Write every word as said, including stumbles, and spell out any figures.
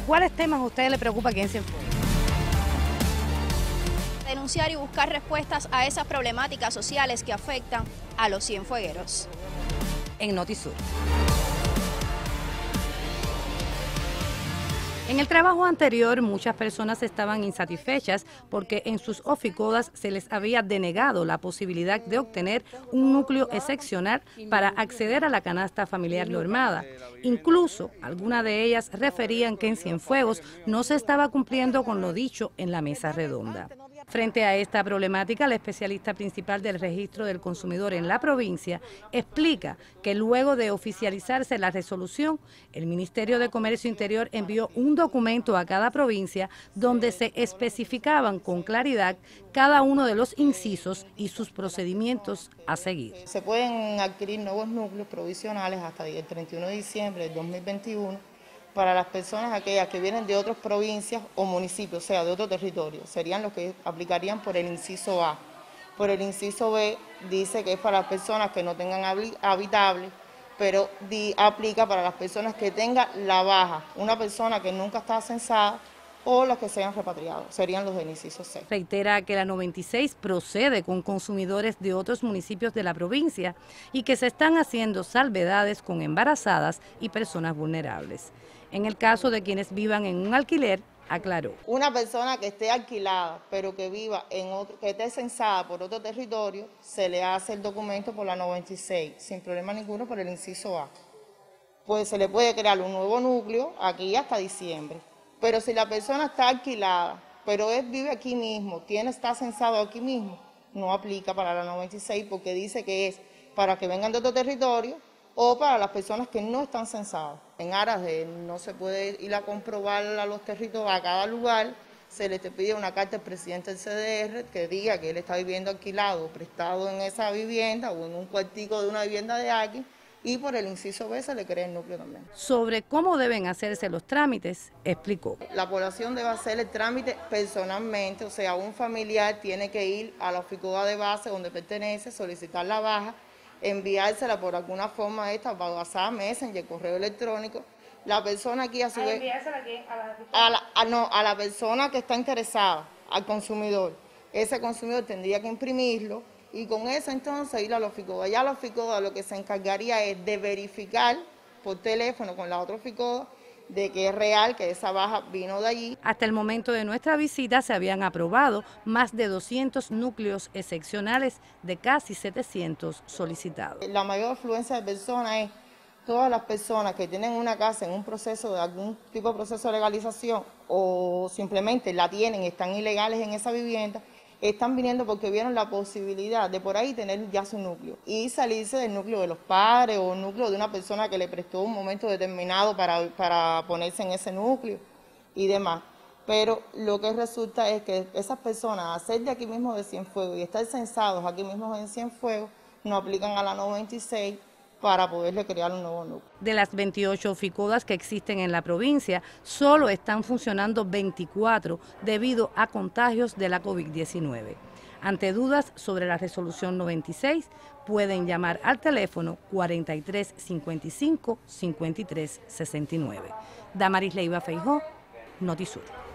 ¿Cuáles temas a ustedes les preocupa aquí en Cienfuegos? Denunciar y buscar respuestas a esas problemáticas sociales que afectan a los cienfuegueros. En Notisur. En el trabajo anterior, muchas personas estaban insatisfechas porque en sus oficodas se les había denegado la posibilidad de obtener un núcleo excepcional para acceder a la canasta familiar normada. Incluso, algunas de ellas referían que en Cienfuegos no se estaba cumpliendo con lo dicho en la mesa redonda. Frente a esta problemática, la especialista principal del registro del consumidor en la provincia explica que luego de oficializarse la resolución, el Ministerio de Comercio Interior envió un documento a cada provincia donde se especificaban con claridad cada uno de los incisos y sus procedimientos a seguir. Se pueden adquirir nuevos núcleos provisionales hasta el treinta y uno de diciembre del dos mil veintiuno para las personas aquellas que vienen de otras provincias o municipios, o sea, de otro territorio. Serían los que aplicarían por el inciso A. Por el inciso B dice que es para las personas que no tengan habitable, pero di, aplica para las personas que tengan la baja, una persona que nunca está censada o los que sean repatriados, serían los del inciso C. Reitera que la noventa y seis procede con consumidores de otros municipios de la provincia y que se están haciendo salvedades con embarazadas y personas vulnerables. En el caso de quienes vivan en un alquiler, aclaró. Una persona que esté alquilada, pero que viva en otro, que esté censada por otro territorio, se le hace el documento por la noventa y seis, sin problema ninguno por el inciso A. Pues se le puede crear un nuevo núcleo aquí hasta diciembre. Pero si la persona está alquilada, pero él vive aquí mismo, tiene, está censado aquí mismo, no aplica para la noventa y seis porque dice que es para que vengan de otro territorio o para las personas que no están censadas. En aras de no se puede ir a comprobar a los territorios, a cada lugar, se le pide una carta al presidente del C D R que diga que él está viviendo alquilado o prestado en esa vivienda o en un cuartico de una vivienda de alguien, y por el inciso B se le crea el núcleo también. Sobre cómo deben hacerse los trámites, explicó. La población debe hacer el trámite personalmente, o sea, un familiar tiene que ir a la oficoda de base donde pertenece, solicitar la baja, enviársela por alguna forma esta, para WhatsApp, Messenger, correo electrónico. La persona aquí a su vez... ¿Enviársela a quién? ¿A la, a la, a, no, a la persona que está interesada, al consumidor. Ese consumidor tendría que imprimirlo y con eso entonces ir a la oficoda. Ya la oficoda lo que se encargaría es de verificar por teléfono con la otra oficoda de que es real, que esa baja vino de allí. Hasta el momento de nuestra visita se habían aprobado más de doscientos núcleos excepcionales de casi setecientos solicitados. La mayor afluencia de personas es todas las personas que tienen una casa en un proceso de algún tipo de proceso de legalización o simplemente la tienen, están ilegales en esa vivienda, están viniendo porque vieron la posibilidad de por ahí tener ya su núcleo y salirse del núcleo de los padres o el núcleo de una persona que le prestó un momento determinado para, para ponerse en ese núcleo y demás. Pero lo que resulta es que esas personas, hacer de aquí mismo de Cienfuegos y estar censados aquí mismo en Cienfuegos, no aplican a la noventa y seis para poderle crear un nuevo núcleo. De las veintiocho oficodas que existen en la provincia, solo están funcionando veinticuatro debido a contagios de la COVID diecinueve. Ante dudas sobre la resolución noventa y seis, pueden llamar al teléfono cuarenta y tres cincuenta y cinco, cincuenta y tres sesenta y nueve. Damaris Leiva Feijó, Notisur.